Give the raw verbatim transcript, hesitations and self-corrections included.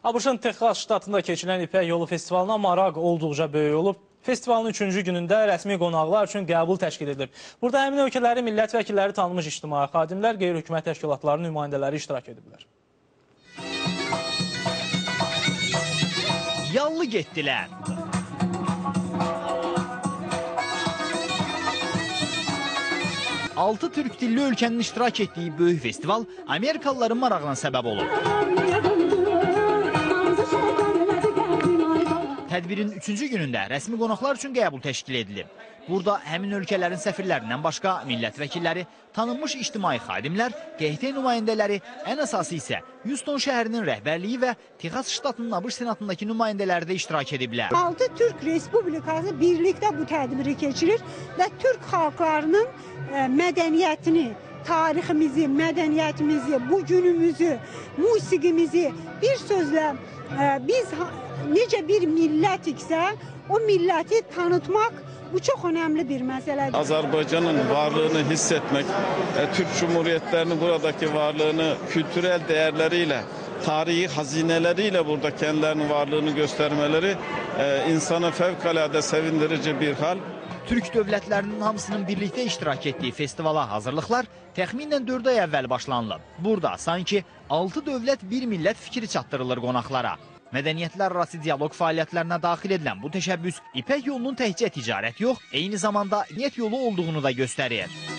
ABŞ-ın Texas ştatında keçilən İpək Yolu Festivalına maraq olduqca böyük olub. Festivalın üçüncü günündə rəsmi qonaqlar üçün qəbul təşkil edilir. Burada həmin ölkələrin millət vəkilləri, tanınmış ictimai xadimlər, qeyri-hökumət təşkilatlarının nümayəndələri iştirak ediblər. Yallı getdilər. Altı türk dilli ölkənin iştirak etdiyi böyük festival Amerikalıların marağına səbəb olub. Tədbirin üçüncü günündə rəsmi qonaqlar üçün qəbul təşkil edilib. Burada həmin ölkələrin səfirlərindən başqa millət vəkilləri, tanınmış ictimai xadimlər, Q H T nümayəndələri, ən əsası isə Houston şəhərinin rəhbərliyi və Texas ştatının ABŞ senatındakı nümayəndələri də iştirak ediblər. Altı Türk Respublikası birlikdə bu tədbiri keçirir və Türk xalqlarının mədəniyyətini, tariximizi, mədəniyyətimizi, bugünümüzü, musiqimizi, bir sözlə biz necə bir millətiksə, o milləti tanıtmaq bu çox önemli bir meseledir. Azerbaycan'ın varlığını hissetmek, Türk Cumhuriyetlerinin buradaki varlığını kültürel değerleriyle, tarihi hazineleriyle burada kendilerinin varlığını göstermeleri insana fevkalade sevindirici bir hal. Türk dövlətlərinin hamısının birlikdə iştirak etdiyi festivala hazırlıqlar təxminən dörd ay əvvəl başlanılıb. Burada sanki altı dövlət bir millət fikri çatdırılır qonaqlara. Mədəniyyətlər arası dialoq fəaliyyətlərinə daxil edilən bu təşəbbüs İpək yolunun təkcə ticarət yox, eyni zamanda niyyət yolu olduğunu da göstərir.